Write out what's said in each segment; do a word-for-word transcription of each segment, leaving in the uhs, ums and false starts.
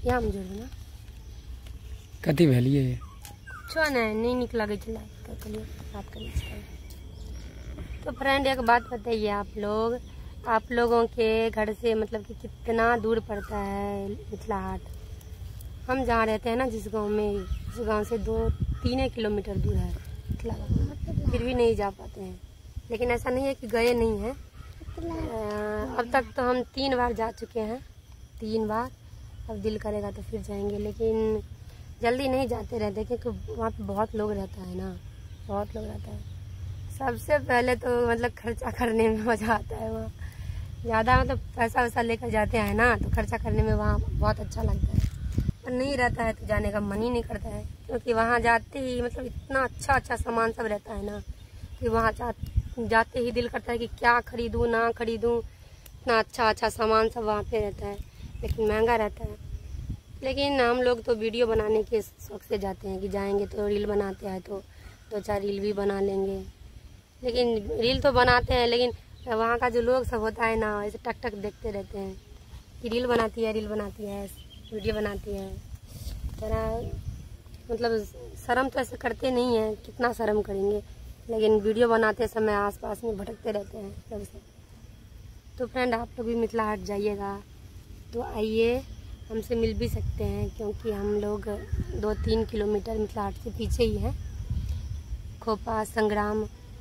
यहाँ में जोड़ देना। कति भेलिए ये छो नहीं नहीं निकला गई चला बात करिए। तो फ्रेंड एक बात बताइए, आप लोग आप लोगों के घर से मतलब कि कितना दूर पड़ता है मिथिला हाट? हम जहाँ रहते हैं ना, जिस गांव में, उस गांव से दो तीन किलोमीटर दूर है मिथिला हाट, फिर भी नहीं जा पाते हैं। लेकिन ऐसा नहीं है कि गए नहीं हैं, अब तक तो हम तीन बार जा चुके हैं, तीन बार। अब दिल करेगा तो फिर जाएंगे, लेकिन जल्दी नहीं जाते रहते क्योंकि वहाँ पे बहुत लोग रहता है ना, बहुत लोग रहता है। सबसे पहले तो मतलब खर्चा करने में मज़ा आता है। वहाँ ज़्यादा मतलब पैसा वैसा लेकर जाते हैं ना, तो खर्चा करने में वहाँ बहुत अच्छा लगता है। और नहीं रहता है तो जाने का मन ही नहीं करता है, क्योंकि वहाँ जाते ही मतलब इतना अच्छा अच्छा सामान सब रहता है ना कि वहाँ जा, जाते ही दिल करता है कि क्या खरीदूँ ना खरीदूँ। इतना अच्छा अच्छा सामान सब वहाँ पे रहता है, लेकिन महंगा रहता है। लेकिन हम लोग तो वीडियो बनाने के शौक से जाते हैं कि जाएंगे तो रील बनाते हैं, तो दो चार रील भी बना लेंगे। लेकिन रील तो बनाते हैं, लेकिन वहाँ का जो लोग सब होता है ना, ऐसे टक टक देखते रहते हैं कि रील बनाती है रील बनाती है वीडियो बनाती है। थोड़ा मतलब शर्म तो ऐसे करते नहीं हैं, कितना शर्म करेंगे, लेकिन वीडियो बनाते समय आसपास में भटकते रहते हैं सबसे। तो फ्रेंड आप लोग भी मिथिला हाट जाइएगा तो आइए, हमसे मिल भी सकते हैं, क्योंकि हम लोग दो तीन किलोमीटर मिथिला हाट से पीछे ही हैं। खोपा संग्राम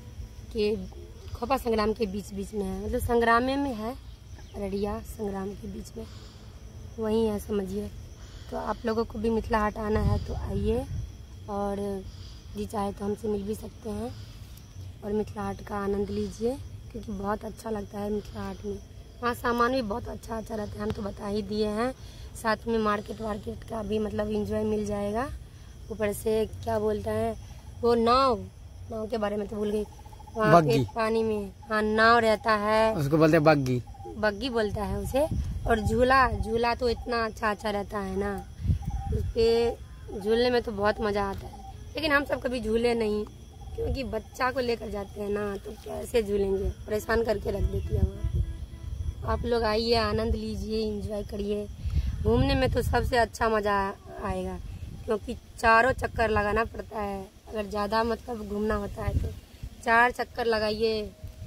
के खोपा संग्राम के बीच बीच में है, मतलब संग्रामे में है, अररिया संग्राम के बीच में वहीं है समझिए। तो आप लोगों को भी मिथिला हाट आना है तो आइए, और जी चाहे तो हमसे मिल भी सकते हैं और मिथिला हाट का आनंद लीजिए, क्योंकि बहुत अच्छा लगता है मिथिला हाट में। वहाँ सामान भी बहुत अच्छा अच्छा रहता है, हम तो बता ही दिए हैं। साथ में मार्केट वार्केट का भी मतलब एंजॉय मिल जाएगा। ऊपर से क्या बोलता है वो, नाव नाव के बारे में तो भूल गई। वहाँ पे पानी में हाँ नाव रहता है, उसको बोलते हैं बग्गी, बग्गी बोलता है उसे। और झूला झूला तो इतना अच्छा अच्छा रहता है ना, उस पे झूलने में तो बहुत मज़ा आता है। लेकिन हम सब कभी झूले नहीं, क्योंकि बच्चा को लेकर जाते हैं ना, तो कैसे झूलेंगे, परेशान करके रख देती है वहाँ पे। आप लोग आइए, आनंद लीजिए, एंजॉय करिए। घूमने में तो सबसे अच्छा मज़ा आएगा, क्योंकि चारों चक्कर लगाना पड़ता है। अगर ज़्यादा मतलब घूमना होता है तो चार चक्कर लगाइए,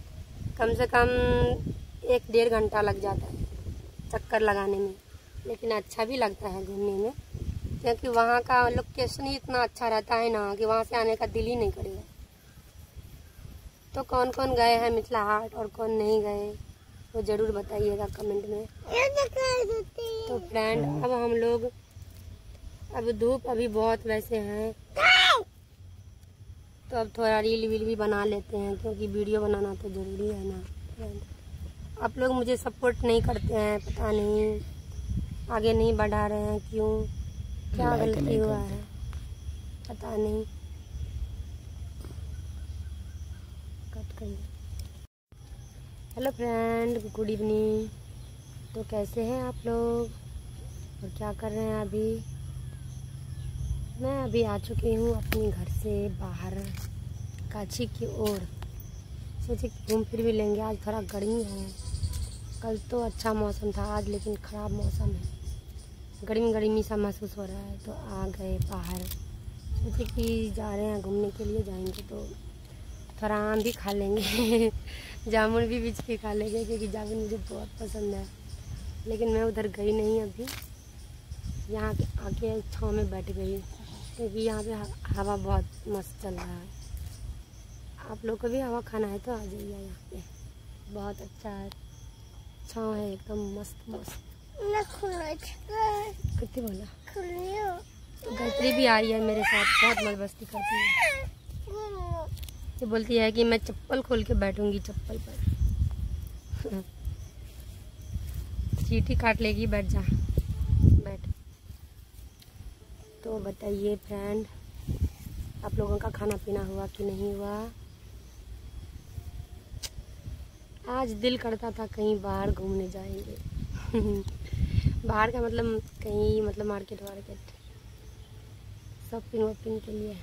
कम से कम एक डेढ़ घंटा लग जाता है चक्कर लगाने में। लेकिन अच्छा भी लगता है घूमने में, क्योंकि वहाँ का लोकेशन ही इतना अच्छा रहता है ना कि वहाँ से आने का दिल ही नहीं करेगा। तो कौन कौन गए हैं मिथिला हाट और कौन नहीं गए, वो ज़रूर बताइएगा कमेंट में। तो फ्रेंड अब हम लोग, अब धूप अभी बहुत वैसे हैं, तो अब थोड़ा रील वील भी बना लेते हैं, क्योंकि वीडियो बनाना तो ज़रूरी है ना फ्रेंड। आप लोग मुझे सपोर्ट नहीं करते हैं, पता नहीं आगे नहीं बढ़ा रहे हैं, क्यों, क्या गलती हुआ है पता नहीं। कट करिए। Hello friend, good evening. तो कैसे हैं आप लोग और क्या कर रहे हैं अभी? मैं अभी आ चुकी हूँ अपने घर से बाहर काची की ओर। सोचे घूम फिर भी लेंगे, आज थोड़ा गर्मी है। कल तो अच्छा मौसम था, आज लेकिन ख़राब मौसम है, गर्मी गर्मी सा महसूस हो रहा है। तो आ गए बाहर, सोचे कि जा रहे हैं घूमने के लिए, जाएंगे तो थोड़ा आम भी खा लेंगे जामुन भी बीच के खा लेंगे, क्योंकि जामुन मुझे बहुत पसंद है। लेकिन मैं उधर गई नहीं अभी, यहाँ के आके छाँव में बैठ गई, क्योंकि यहाँ पे हवा बहुत मस्त चल रहा है। आप लोग को भी हवा खाना है तो आ जाइए, यहाँ पे बहुत अच्छा है, छाँव है एकदम मस्त मस्त। कितनी बोला गायत्री भी आई है मेरे साथ, बहुत मस्त मस्ती करती है। ये बोलती है कि मैं चप्पल खोल के बैठूंगी चप्पल पर चींटी काट लेगी, बैठ जा बैठ। तो बताइए फ्रेंड, आप लोगों का खाना पीना हुआ कि नहीं हुआ? आज दिल करता था कहीं बाहर घूमने जाएंगे बाहर का मतलब कहीं मतलब मार्केट वार्केट शॉपिंग वॉपिंग के लिए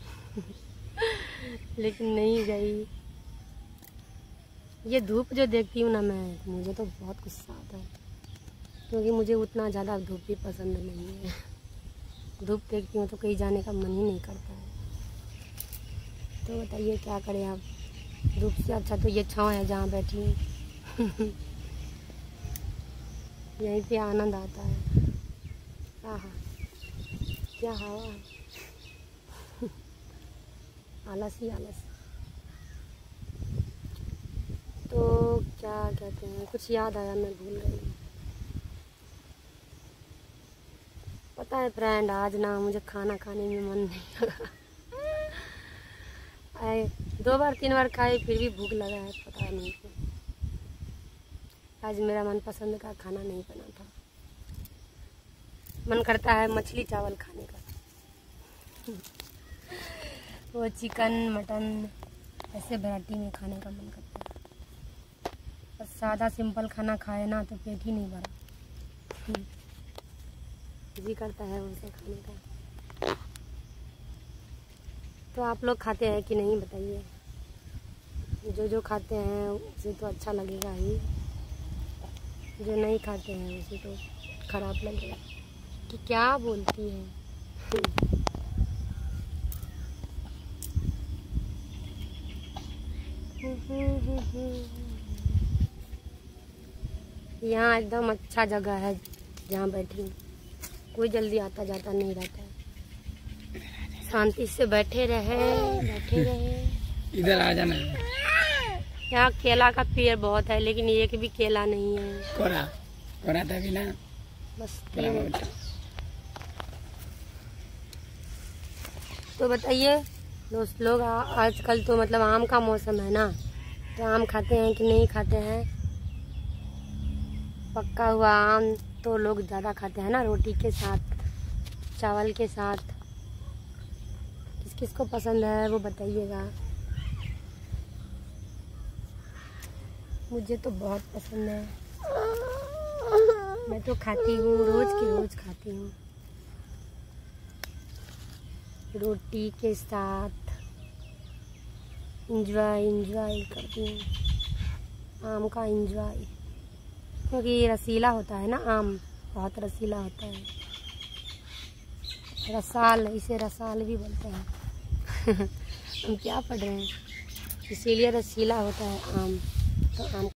लेकिन नहीं गई। ये धूप जो देखती हूँ ना मैं, मुझे तो बहुत गुस्सा आता है। क्योंकि मुझे उतना ज़्यादा धूप भी पसंद नहीं है। धूप देखती हूँ तो कहीं जाने का मन ही नहीं करता है। तो बताइए क्या करें आप। धूप से अच्छा तो ये छाँव है जहाँ बैठी हूँ। यहीं पे आनंद आता है। आहा क्या हवा है। आलस ही आलस। तो क्या कहते हैं, कुछ याद आया मैं भूल गई। पता है फ्रेंड, आज ना मुझे खाना खाने में मन नहीं लगा। आए दो बार तीन बार खाए फिर भी भूख लगा है, पता नहीं क्यों। आज मेरा मनपसंद का खाना नहीं बना था। मन करता है मछली चावल खाने का। वो चिकन मटन ऐसे वैरायटी में खाने का मन करता है। बस सादा सिंपल खाना खाए ना तो पेट ही नहीं भरा। जी करता है उसे खाने का। तो आप लोग खाते हैं कि नहीं बताइए। जो जो खाते हैं उसे तो अच्छा लगेगा ही, जो नहीं खाते हैं उसे तो खराब लगेगा। कि क्या बोलती है। यहाँ एकदम अच्छा जगह है जहाँ बैठी हूँ। कोई जल्दी आता जाता नहीं रहता है। शांति से बैठे रहे बैठे रहे। इधर आ जाना। यहाँ केला का पेड़ बहुत है लेकिन एक भी केला नहीं है। कोरा कोरा था भी ना। बस तो बताइए दोस्त लोग, आजकल तो मतलब आम का मौसम है ना, तो आम खाते हैं कि नहीं खाते हैं। पका हुआ आम तो लोग ज़्यादा खाते हैं ना, रोटी के साथ चावल के साथ। किस किस को पसंद है वो बताइएगा। मुझे तो बहुत पसंद है। मैं तो खाती हूँ, रोज की रोज खाती हूँ रोटी के साथ। इंजॉय इंजॉय करती हूँ आम का इंजॉय, क्योंकि रसीला होता है ना आम, बहुत रसीला होता है। रसाल, इसे रसाल भी बोलते हैं। हम क्या पढ़ रहे हैं, इसीलिए रसीला होता है आम। तो आम